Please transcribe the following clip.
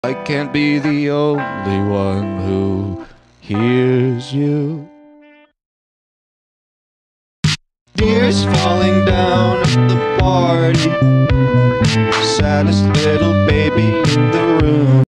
I can't be the only one who hears you. Tears falling down at the party, saddest little baby in the room.